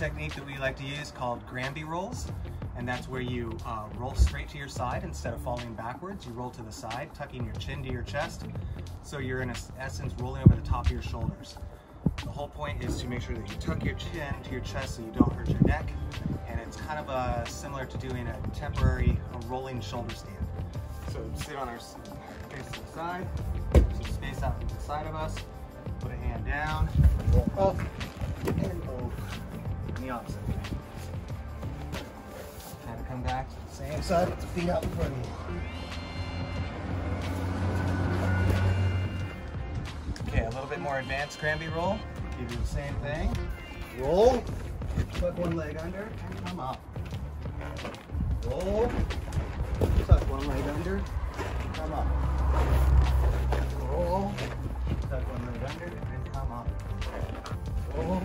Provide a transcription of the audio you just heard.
technique that we like to use called Granby rolls, and that's where you roll straight to your side instead of falling backwards. You roll to the side, tucking your chin to your chest, so you're in essence rolling over the top of your shoulders. The whole point is to make sure that you tuck your chin to your chest so you don't hurt your neck, and it's kind of similar to doing a temporary rolling shoulder stand. So sit on our face to the side, so space out to the side of us, put a hand down, roll up, and over, and the opposite. Kind of come back to the same side with the feet out in front of you. Okay, a little bit more advanced Granby roll. You do the same thing. Roll, tuck one leg under, and come up. Roll, tuck one leg under, come up. Roll, tuck one leg under, and come up. Roll.